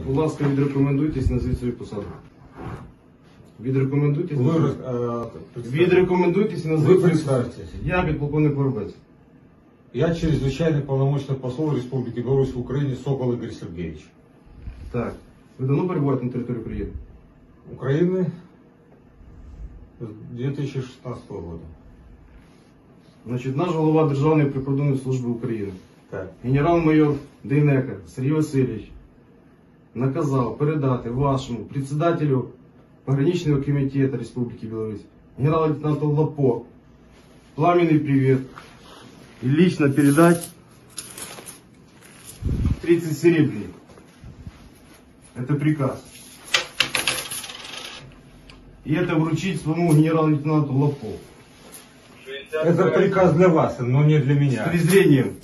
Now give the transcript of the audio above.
Будь ласка, відрекомендуйтесь, назвіть свою посаду. Відрекомендуйтесь. Відрекомендуйтесь і назвіть свою посаду. Я підполковник Воробець. Я чрезвычайный полномочный посол Республики Беларусь в Украине Сокол Игорь Сергеевич. Так. Ви давно перебуваєте на території України? Украины с 2016 года. Значить, наш голова Державної прикордонної служби України, Так. генерал-майор Дейнека Сергій Васильович, наказав передати вашому председателю пограничного комитета Республики Беларусь, генерал-лейтенанту Лапо, пламенный привет и лично передать 30 серебряников. Это приказ. И это вручить своему генерал-лейтенанту Лапо. Это приказ для вас, но не для меня. С презрением.